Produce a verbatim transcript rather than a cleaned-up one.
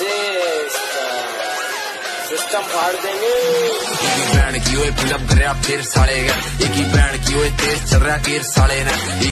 System फाड़ देंगे। Brand की फिल्म कर रहा फिर साले एक ही ब्रांड की तेज चल रहा फिर साले ने।